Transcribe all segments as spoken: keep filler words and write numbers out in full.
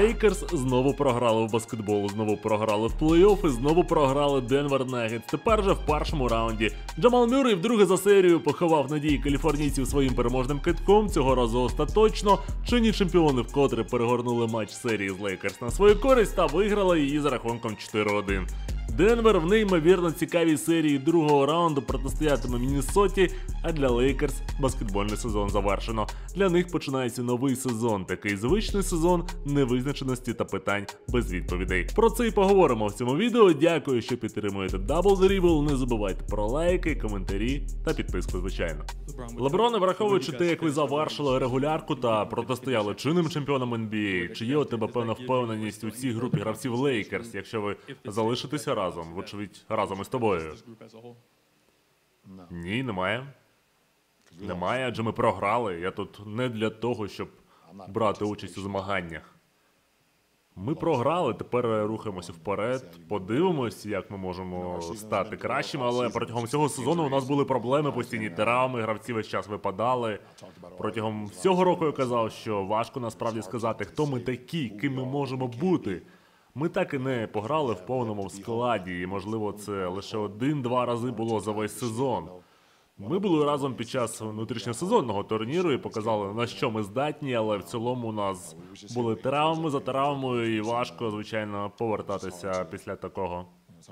Лейкерс знову програли в баскетболу, знову програли в плей-офф і знову програли Денвер Нагетс. Тепер же в першому раунді. Джамал Мюррей вдруге за серію поховав надії каліфорнійців своїм переможним китком, цього разу остаточно. Чинні чемпіони вкотре перегорнули матч серії з Лейкерс на свою користь та виграли її за рахунком чотири один. Денвер в неймовірно цікавій серії другого раунду протистоятиме Міннесоті, а для Лейкерс баскетбольний сезон завершено. Для них починається новий сезон, такий звичний сезон невизначеності та питань без відповідей. Про це і поговоримо в цьому відео. Дякую, що підтримуєте Double The Dribble. Не забувайте про лайки, коментарі та підписку, звичайно. Леброне, враховуючи те, як ви завершили регулярку та протистояли чинним чемпіонам ен бі ей, чи є у тебе певна впевненість у цій групі гравців Лейкерс, якщо ви залишитеся разом, вочевидь, разом із тобою? Ні, немає. Немає, адже ми програли. Я тут не для того, щоб брати участь у змаганнях. Ми програли, тепер рухаємося вперед, подивимось, як ми можемо стати кращими, але протягом цього сезону у нас були проблеми, постійні травми, гравці весь час випадали. Протягом всього року я казав, що важко насправді сказати, хто ми такі, ким ми можемо бути. Ми так і не пограли в повному складі, і, можливо, це лише один-два рази було за весь сезон. Ми були разом під час внутрішньосезонного турніру і показали, на що ми здатні, але в цілому у нас були травми за травмою, і важко, звичайно, повертатися після такого.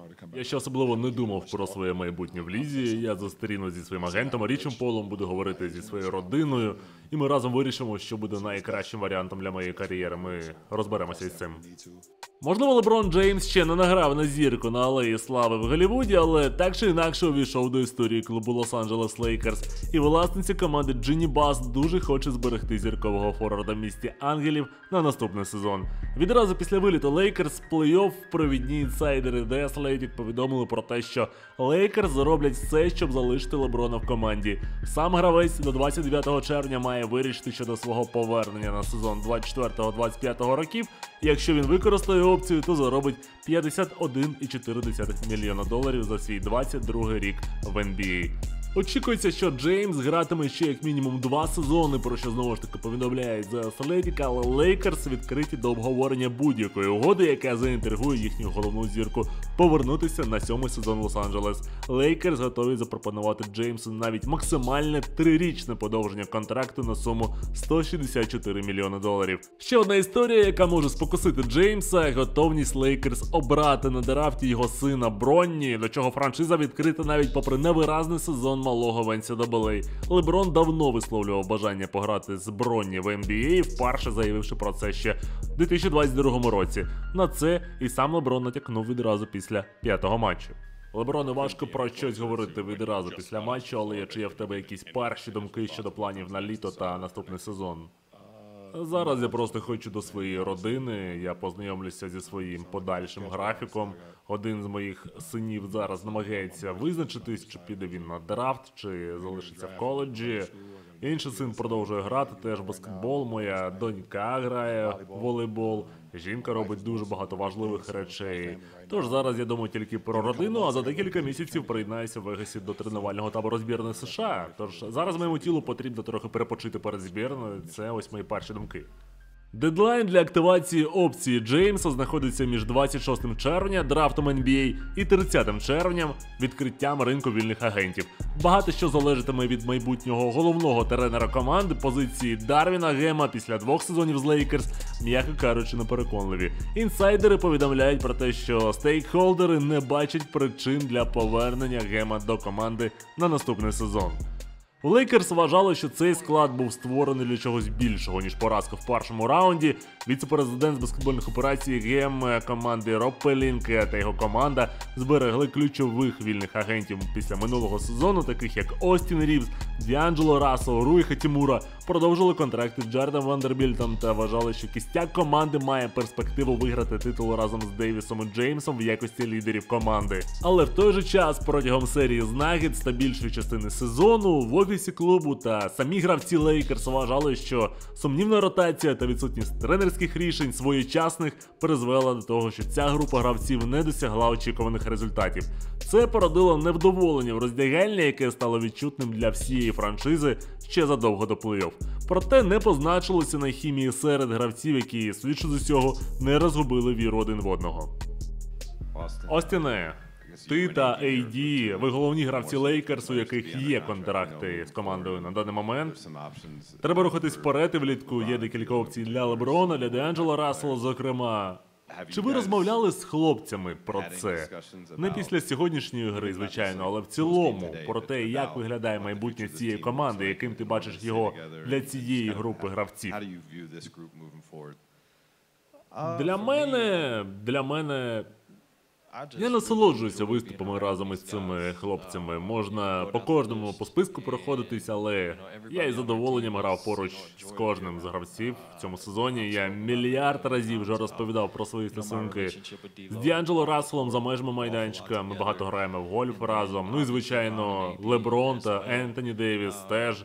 Я ще особливо не думав про своє майбутнє в лізі. Я зустрінусь зі своїм агентом Річем Полом, буду говорити зі своєю родиною, і ми разом вирішимо, що буде найкращим варіантом для моєї кар'єри. Ми розберемося із цим. Можливо, Леброн Джеймс ще не награв на зірку на алеї слави в Голлівуді, але так чи інакше увійшов до історії клубу Лос-Анджелес Лейкерс. І власниця команди Джинні Бас дуже хоче зберегти зіркового форварда в місті ангелів на наступний сезон. Відразу після виліту Лейкерс в плей-офф провідні інсайдери The Athletic повідомили про те, що Лейкерс зроблять все, щоб залишити Леброна в команді. Сам гравець до двадцять дев'ятого червня має вирішити щодо свого повернення на сезон двадцять четвертого двадцять п'ятого років. Якщо він використає опцію, то заробить п'ятдесят один цілих чотири десятих мільйона доларів за свій двадцять другий рік в ен бі ей. Очікується, що Джеймс гратиме ще як мінімум два сезони, про що знову ж таки повідомляють The Athletic, але Лейкерс відкриті до обговорення будь-якої угоди, яка заінтригує їхню головну зірку повернутися на сьомий сезон Лос-Анджелес. Лейкерс готові запропонувати Джеймсу навіть максимальне трирічне подовження контракту на суму сто шістдесят чотири мільйони доларів. Ще одна історія, яка може спокусити Джеймса – готовність Лейкерс обрати на драфті його сина Бронні, до чого франшиза відкрита навіть попри невиразний сезон малого в ен сі ей ей. Леброн давно висловлював бажання пограти з Бронні в ен бі ей, вперше заявивши про це ще в дві тисячі двадцять другому році. На це і сам Леброн натякнув відразу після п'ятого матчу. Леброне, важко про щось говорити відразу після матчу, але чи є в тебе якісь перші думки щодо планів на літо та наступний сезон? Зараз я просто хочу до своєї родини, я познайомлюся зі своїм подальшим графіком. Один з моїх синів зараз намагається визначитись, чи піде він на драфт, чи залишиться в коледжі. Інший син продовжує грати теж в баскетбол, моя донька грає в волейбол, жінка робить дуже багато важливих речей. Тож зараз я думаю тільки про родину, а за декілька місяців приєднаюся в Вегасі до тренувального табору збірної США. Тож зараз моєму тілу потрібно трохи перепочити перед збірною, це ось мої перші думки. Дедлайн для активації опції Джеймса знаходиться між двадцять шостим червня, драфтом ен бі ей, і тридцятим червня, відкриттям ринку вільних агентів. Багато що залежатиме від майбутнього головного тренера команди, позиції Дарвіна Гема після двох сезонів з Лейкерс, м'яко кажучи, непереконливі. Інсайдери повідомляють про те, що стейкхолдери не бачать причин для повернення Гема до команди на наступний сезон. Лейкерс вважали, що цей склад був створений для чогось більшого, ніж поразка в першому раунді. Віце-президент з баскетбольних операцій ГМ команди Роб Пелінке та його команда зберегли ключових вільних агентів після минулого сезону, таких як Остін Рівз, Д'Анджело Рассел, Руї Хатімура, продовжили контракти з Джаредом Вандербільтом та вважали, що кістяк команди має перспективу виграти титул разом з Дейвісом і Джеймсом в якості лідерів команди. Але в той же час протягом серії з Нагетс та більшої частини сезону в офісі клубу та самі гравці Лейкерс вважали, що сумнівна ротація та відсутність тренерських рішень своєчасних призвела до того, що ця група гравців не досягла очікуваних результатів. Це породило невдоволення в роздягальні, яке стало відчутним для всієї франшизи ще задовго до плей-офф. Проте не позначилося на хімії серед гравців, які, судячи з усього, не розгубили віру один в одного. Остіне, ти та ей ді, ви головні гравці Лейкерс, у яких є контракти з командою на даний момент. Треба рухатись вперед, і влітку є декілька опцій для Леброна, для Д'Анджело Рассела, зокрема. Чи ви розмовляли з хлопцями про це? Не після сьогоднішньої гри, звичайно, але в цілому, про те, як виглядає майбутнє цієї команди, яким ти бачиш його для цієї групи гравців. Для мене, для мене... Я насолоджуюся виступами разом із цими хлопцями. Можна по кожному по списку проходитись, але я із задоволенням грав поруч з кожним з гравців в цьому сезоні. Я мільярд разів вже розповідав про свої стосунки з Д'Анджело Расселом за межами майданчика. Ми багато граємо в гольф разом. Ну і, звичайно, Леброн та Ентоні Дейвіс теж.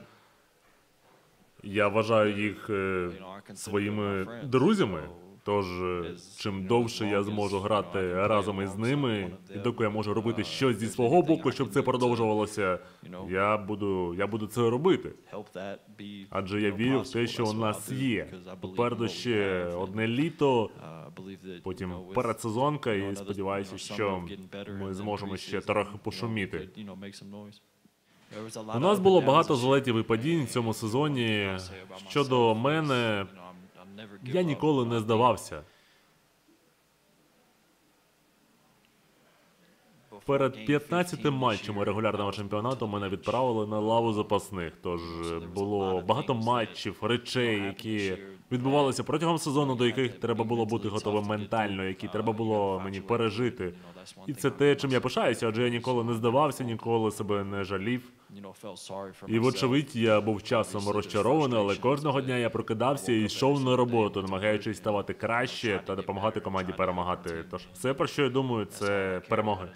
Я вважаю їх е, своїми друзями. Тож, чим довше я зможу грати разом із ними, і доки я можу робити щось зі свого боку, щоб це продовжувалося, я буду, я буду це робити. Адже я вірю в те, що у нас є. Попереду ще одне літо, потім передсезонка, і сподіваюся, що ми зможемо ще трохи пошуміти. У нас було багато злетів і падінь в цьому сезоні. Щодо мене... Я ніколи не здавався. Перед п'ятнадцятим матчами регулярного чемпіонату мене відправили на лаву запасних. Тож було багато матчів, речей, які відбувалися протягом сезону, до яких треба було бути готовим ментально, які треба було мені пережити. І це те, чим я пишаюся, адже я ніколи не здавався, ніколи себе не жалів. І, вочевидь, я був часом розчарований, але кожного дня я прокидався і йшов на роботу, намагаючись ставати краще та допомагати команді перемагати. Тож все, про що я думаю, це перемоги.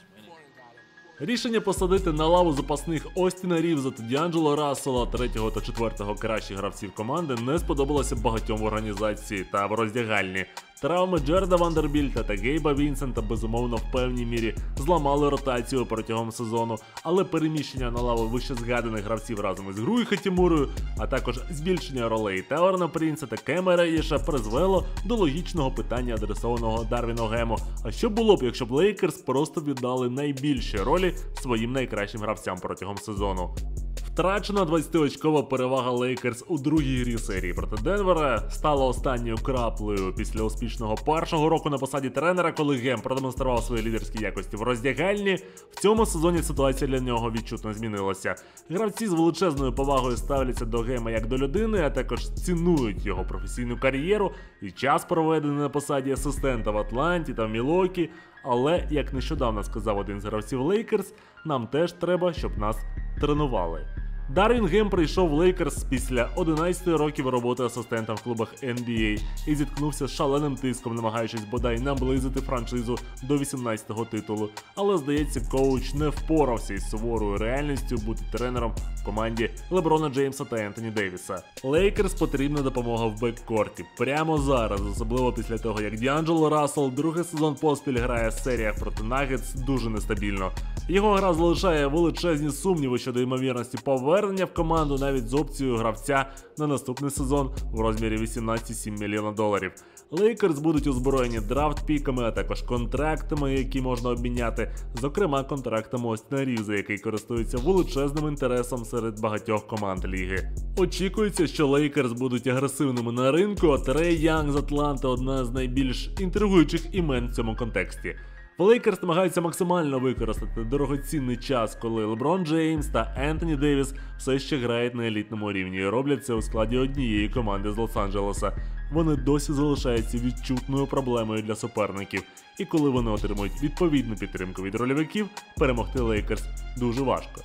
Рішення посадити на лаву запасних Остіна Рівза та Д'Анджело Рассела, третього та четвертого кращих гравців команди, не сподобалося багатьом в організації та в роздягальні. Травми Джерда Вандербільта та Гейба Вінсента, безумовно, в певній мірі зламали ротацію протягом сезону, але переміщення на лаву вище згаданих гравців разом із Груї Хатімурою, а також збільшення ролей Теорна Принца та Кема Редіша призвело до логічного питання, адресованого Дарвіну Гему. А що було б, якщо б Лейкерс просто віддали найбільші ролі своїм найкращим гравцям протягом сезону? Втрачена двадцятиочкова перевага Лейкерс у другій грі серії проти Денвера стала останньою краплею після успішного першого року на посаді тренера, коли Гем продемонстрував свої лідерські якості в роздягальні. В цьому сезоні ситуація для нього відчутно змінилася. Гравці з величезною повагою ставляться до Гема як до людини, а також цінують його професійну кар'єру і час, проведений на посаді асистента в Атланті та в Мілуокі. Але, як нещодавно сказав один з гравців Лейкерс, нам теж треба, щоб нас тренували. Дарвін Гем прийшов в Лейкерс після одинадцяти років роботи асистентом в клубах ен бі ей і зіткнувся з шаленим тиском, намагаючись бодай наблизити франшизу до вісімнадцятого титулу. Але, здається, коуч не впорався із суворою реальністю бути тренером в команді Леброна Джеймса та Ентоні Дейвіса. Лейкерс потрібна допомога в беккорті. Прямо зараз, особливо після того, як Д'Анджело Рассел другий сезон поспіль грає в серіях проти Нагетс дуже нестабільно. Його гра залишає величезні сумніви щодо ймовірності повернення в команду навіть з опцією гравця на наступний сезон в розмірі вісімнадцять цілих сім мільйона доларів. Лейкерс будуть озброєні драфт-піками, а також контрактами, які можна обміняти, зокрема контрактом Остіна Рівза, який користується величезним інтересом серед багатьох команд ліги. Очікується, що Лейкерс будуть агресивними на ринку, а Трей Янг з Атланти – одна з найбільш інтригуючих імен в цьому контексті. Лейкерс намагаються максимально використати дорогоцінний час, коли Леброн Джеймс та Ентоні Дейвіс все ще грають на елітному рівні і роблять це у складі однієї команди з Лос-Анджелеса. Вони досі залишаються відчутною проблемою для суперників, і коли вони отримують відповідну підтримку від рольовиків, перемогти Лейкерс дуже важко.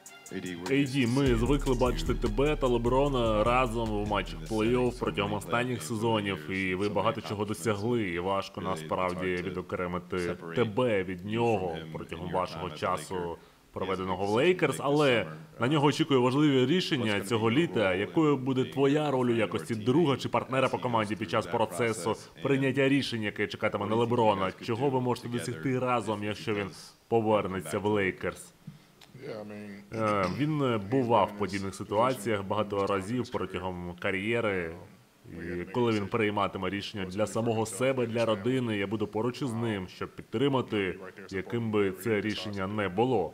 ей ді, ми звикли бачити тебе та Леброна разом в матчах плей-офф протягом останніх сезонів, і ви багато чого досягли, і важко насправді відокремити тебе від нього протягом вашого часу, проведеного в Лейкерс, але на нього очікує важливі рішення цього літа. Якою буде твоя роль у якості друга чи партнера по команді під час процесу прийняття рішень, яке чекатиме на Леброна? Чого ви можете досягти разом, якщо він повернеться в Лейкерс? Е, Він бував в подібних ситуаціях багато разів протягом кар'єри. І коли він прийматиме рішення для самого себе, для родини, я буду поруч із ним, щоб підтримати, яким би це рішення не було.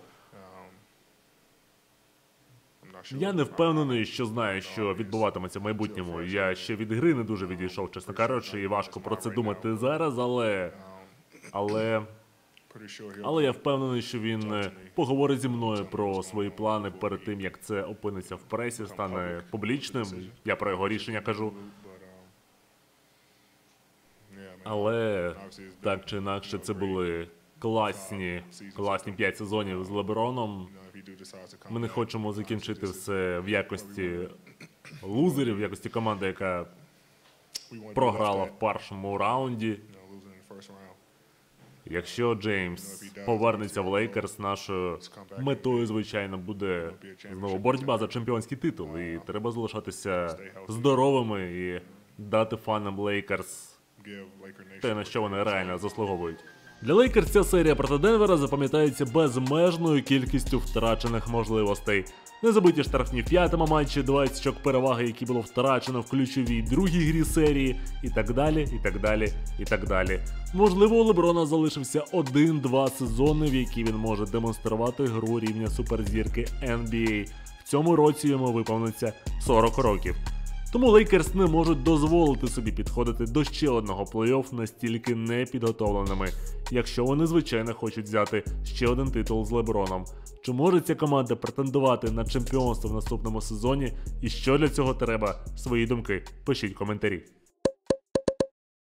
Я не впевнений, що знаю, що відбуватиметься в майбутньому. Я ще від гри не дуже відійшов, чесно кажучи, і важко про це думати зараз, але... Але... Але я впевнений, що він е, поговорить зі мною про свої плани перед тим, як це опиниться в пресі, стане публічним. Я про його рішення кажу. Але так чи інакше, це були класні, класні п'ять сезонів з Леброном. Ми не хочемо закінчити все в якості лузерів, в якості команди, яка програла в першому раунді. Якщо Джеймс повернеться в Лейкерс, нашою метою, звичайно, буде знову боротьба за чемпіонський титул. І треба залишатися здоровими і дати фанам Лейкерс те, на що вони реально заслуговують. Для Лейкерс ця серія проти Денвера запам'ятається безмежною кількістю втрачених можливостей. Незабиті штрафні в п'ятому матчі, двадцять очок переваги, які було втрачено в ключовій другій грі серії, і так далі, і так далі, і так далі. Можливо, у Леброна залишився один-два сезони, в які він може демонструвати гру рівня суперзірки ен бі ей. В цьому році йому виповниться сорок років. Тому Лейкерс не можуть дозволити собі підходити до ще одного плей-офф настільки непідготовленими, якщо вони, звичайно, хочуть взяти ще один титул з Леброном. Чи може ця команда претендувати на чемпіонство в наступному сезоні? І що для цього треба? Свої думки пишіть в коментарі.